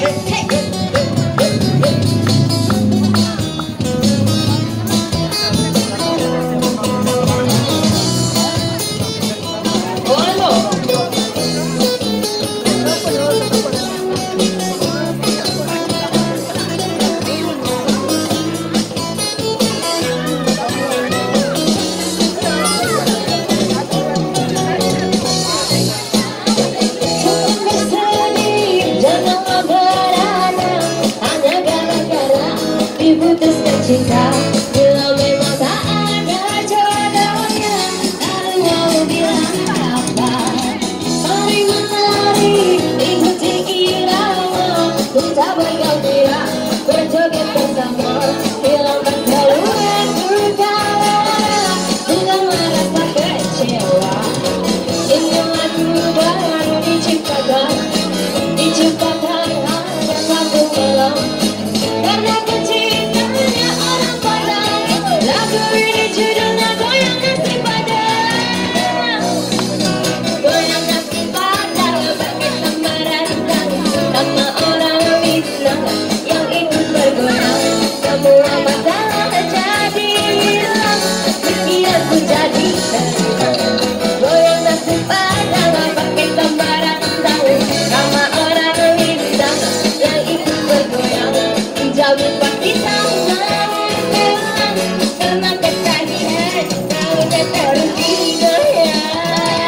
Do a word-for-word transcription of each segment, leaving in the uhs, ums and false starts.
Putuskan cinta bila memang tak ada jodohnya, lalu mau bilang apa? Mari menari ikuti irama, kita bergembira berjoget bersama, hilangkan keluhan berkala dengan merasa kecewa. Ini lagu baru diciptakan, diciptakan hanya satu malam karena kecintaannya orang padang. Lagu ini judulnya Goyang Nasi Padang. Goyang nasi padang bagi sambaran sama orang Minang yang ikut bergoyang. Semua masalah jadi hilang, pikiranku jadi tenang. Goyang nasi padang bagi sambaran sama orang Minang yang ikut bergoyang. Dijamin pasti sama hilang, karena ketagihan kau tak terus digoyang.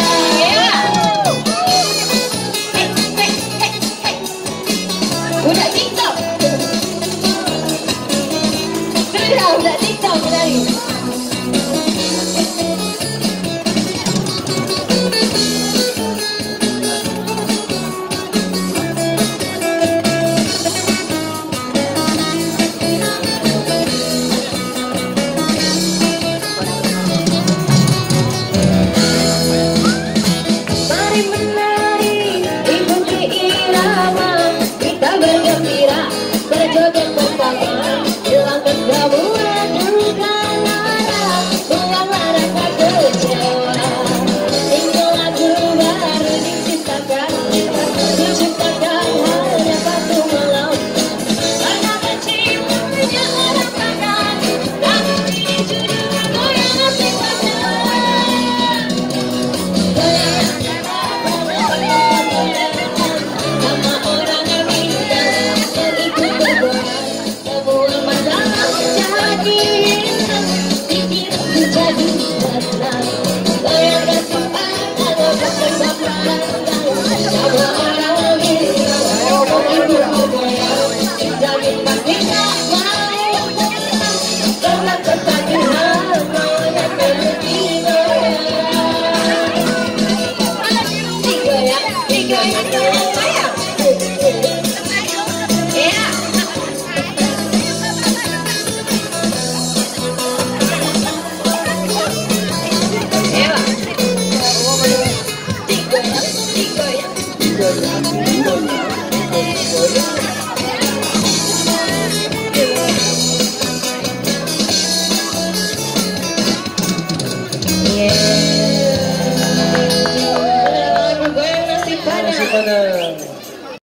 Hey, hey, hey, hey. Udah